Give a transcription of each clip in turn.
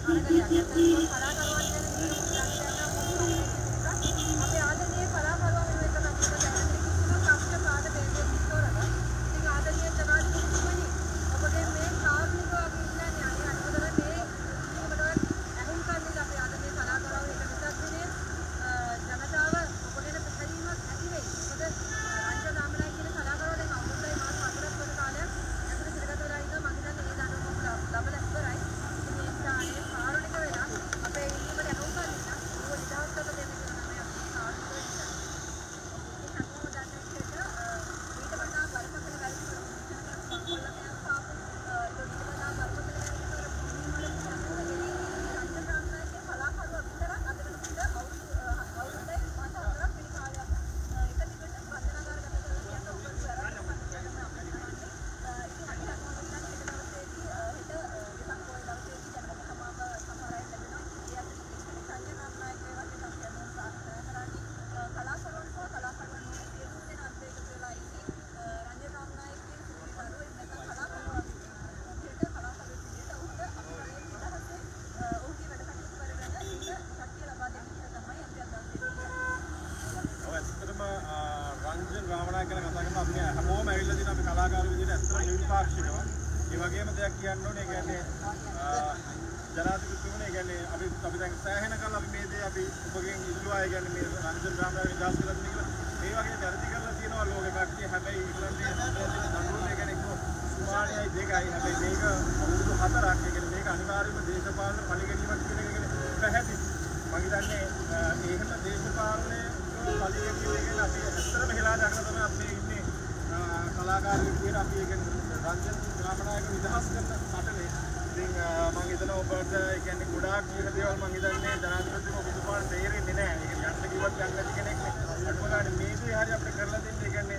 රංජන් රාමනායක ගැන කතා කරනවා අපි හැමෝම ඇවිල්ලා තියෙනවා අපි කලාකාර විදිහට ඇත්තට නිර්පාක්ෂිකව. ඒ වගේම දෙයක් කියන්න ඕනේ. ඒ කියන්නේ ජනාධිපතිතුමනි, ඒ කියන්නේ අපි දැන් සෑහෙන කල් අපි මේ දේ අපි ඔබගෙන් ඉල්ලුවා. ඒ කියන්නේ මේ රංජන් රාමනායක නිදහස් කරලා දෙන්න කියලා. ඒ වගේ වැඩි කරලා තියෙනවා ලෝකෙ කට්ටිය. හැබැයි ඉංග්‍රීසියේ දඬුවම් එක කියන්නේ සුමානයි දෙකයි. හැබැයි මේක අවුරුදු 4ක්. ඒ කියන්නේ මේක අනිවාර්යයෙන්ම දේශපාලන පරිගැනීමක් කියන එක පැහැදිලි. මම හිතන්නේ එහෙම දේශපාලනයේ පරිගැනීම කියන අපි ඇත්තටම හෙලා දාගෙන තමයි අපි ඉන්නේ. කලාකාරයෙක් විදිහට අපි ඒක රංජන් රාමනායක නිදහස් කරන සටනේ. ඉතින් මම හිතනවා ඔබට ඒ කියන්නේ ගොඩාක් කියන දේවල් මම හිතන්නේ ජනාධිපතිතුමා ඔබතුමාට තේරෙන්නේ නැහැ. ඒ කියන්නේ යන්න කිව්වත් යන්න නැති කෙනෙක් නේ. අද මොකද මේ දේ හරිය අපිට කරලා දෙන්නේ. ඒ කියන්නේ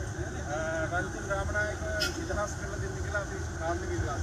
රංජන් රාමනායක නිදහස් කරලා දෙන්න කියලා අපි කාර්මික විලාස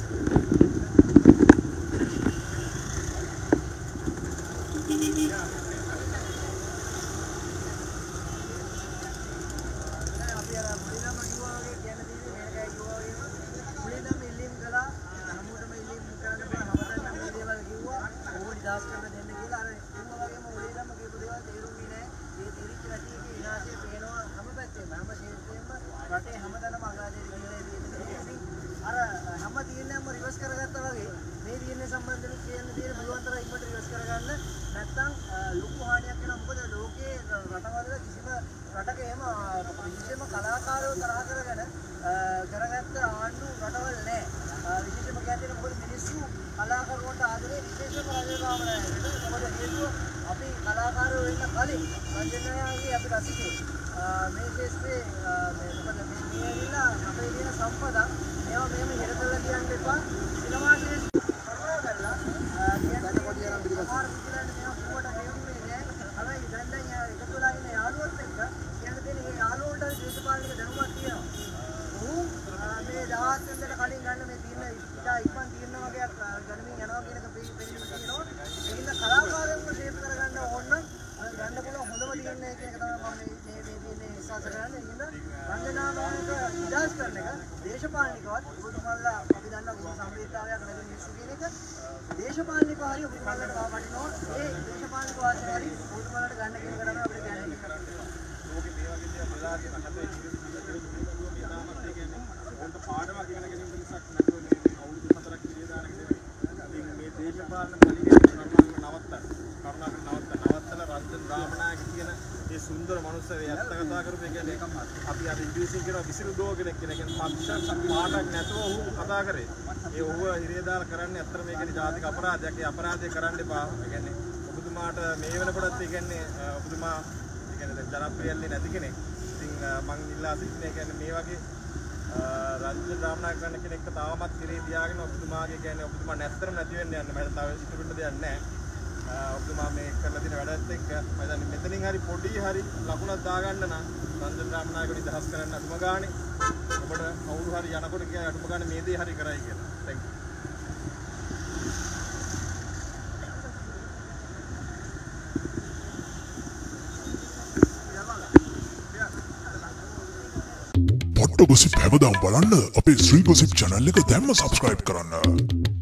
අපරාධය කරන්න එපා. ඒ කියන්නේ ඔබතුමාට මේ වෙනකොටත් ඒ කියන්නේ ඔබතුමා ඒ කියන්නේ ජනප්‍රියල්ලේ නැති කෙනෙක්. ඉතින් මම ඉල්ලා සිටින්නේ ඒ කියන්නේ මේ වගේ රංජන් රාමනායක කරන කෙනෙක්ට තාමත් ඉරේ තියාගෙන ඔබතුමාගේ කියන්නේ ඔබතුමා නැත්තරම නැති වෙන්න යන්න මට තව ඉතුරු වෙන්න දෙයක් නැහැ. ඔබතුමා මේ කරලා තියෙන වැඩත් එක්ක මම හිතන්නේ මෙතනින් හරි පොඩි හරි ලකුණක් දාගන්න නම් රංජන් රාමනායක නිදහස් කරන්න අඩුම ගානේ ඔබට කවුරු හරි යනකොට කියන අඩුම ගානේ මේ දේ හරි කරයි කියලා. Thank you. පොට්ට ගොසිප් හැමදාම බලන්න අපේ ශ්‍රී ගොසිප් channel එක දැම්ම subscribe කරන්න.